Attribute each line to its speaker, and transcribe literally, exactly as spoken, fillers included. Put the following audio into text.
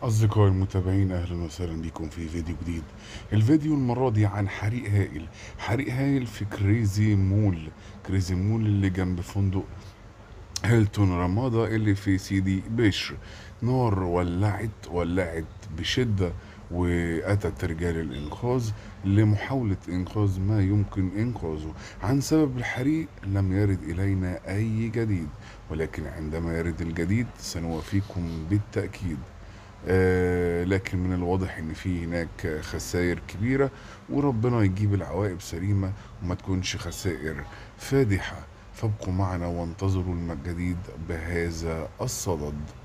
Speaker 1: أصدقائي المتابعين، أهلا وسهلا بكم في فيديو جديد. الفيديو المرة دي عن حريق هائل. حريق هائل في كريزي مول. كريزي مول اللي جنب فندق هيلتون رمادة اللي في سيدي بشر. نار ولعت ولعت بشدة، وأتت رجال الإنقاذ لمحاولة إنقاذ ما يمكن إنقاذه. عن سبب الحريق لم يرد إلينا أي جديد، ولكن عندما يرد الجديد سنوافيكم بالتأكيد. آه لكن من الواضح ان في هناك خسائر كبيرة، وربنا يجيب العواقب سليمة وما تكونش خسائر فادحة. فابقوا معنا وانتظروا الجديد بهذا الصدد.